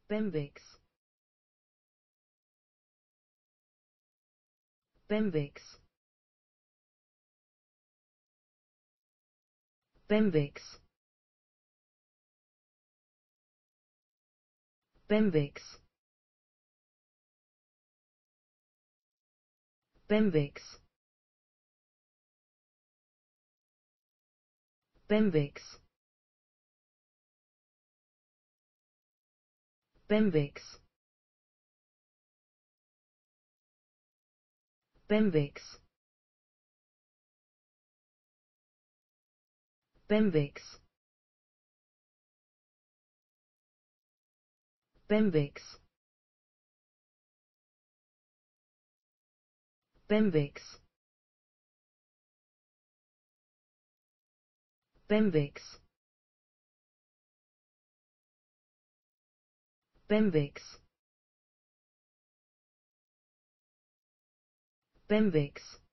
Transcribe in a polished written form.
Bembix. Bembix. Bembix. Bembix. Bembix. Bembix. Bembix. Bembix. Bembix. Bembix. Bembix. Bembix. Bembix. Bembix.